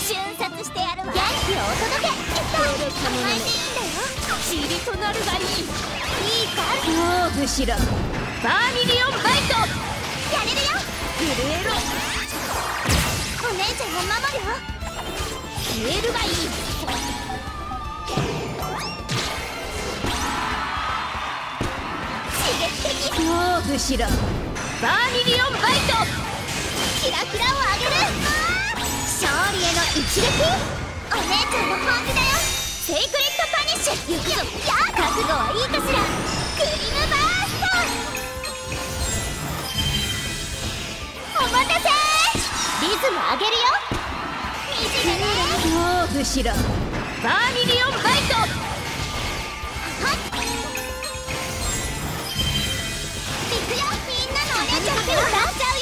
瞬殺してやるわ。元気をお届け。甘えていいんだよ。チリとなるがいい。いいか勝負しろ。バーミリオンバイト。やれるよ。震えろ。お姉ちゃんが守るよ。消えるがいい。刺激的。勝負しろ。バーミリオンバイト。キラキラをあげる。勝利への一撃。お姉ちゃんの本気だよ。セイクレットパニッシュ。行くぞ。覚悟はいいかしら。クリームバースト。お待たせ。リズム上げるよ。虹がね。勝負しろ。バーミリオンバイト。はっ。行くよ。みんなのお姉ちゃん手を出しちゃうよ。